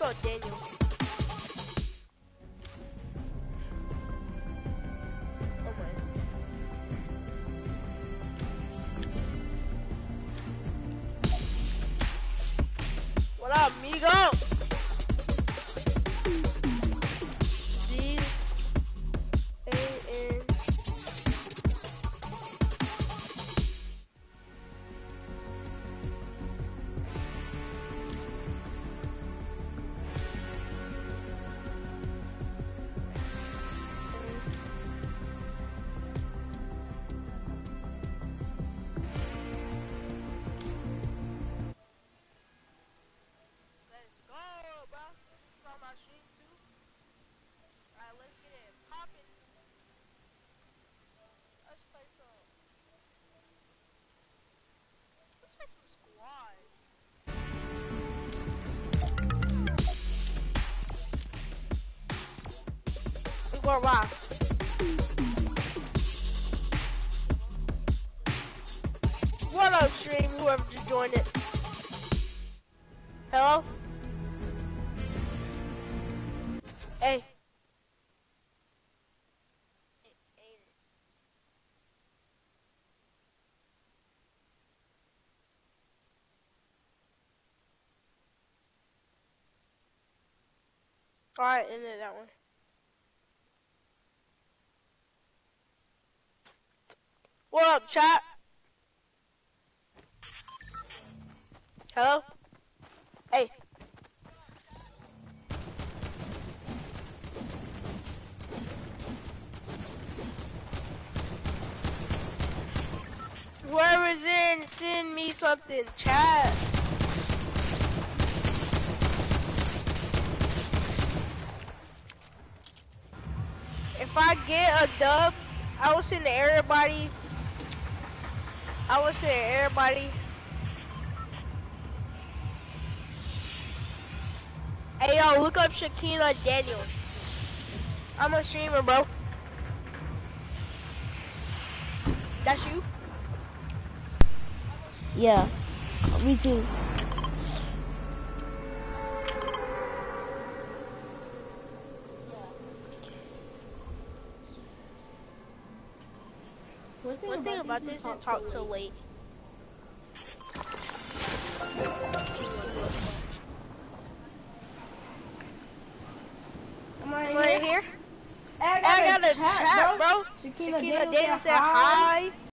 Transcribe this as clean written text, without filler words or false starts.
about Daniel? Oh my. What up, amigo? D-A-N. Let's go, bro. From my stream too. Alright, let's get it poppin'. Let's play some. Let's play some squad. I'm going live. What up, stream? Whoever just joined it. Hello? Hey. Alright, end it that one. What up, chat? Hello? Hey. Whoever's in, send me something, chat. If I get a dub, I will send to everybody. I will send to everybody. Hey yo, look up Shakina Daniel. I'm a streamer, bro. That's you? Yeah, me too. One thing about this is talk so late. Am I Right here? Hey, I got a chat, bro. Shakina Shakina Daniel said hi.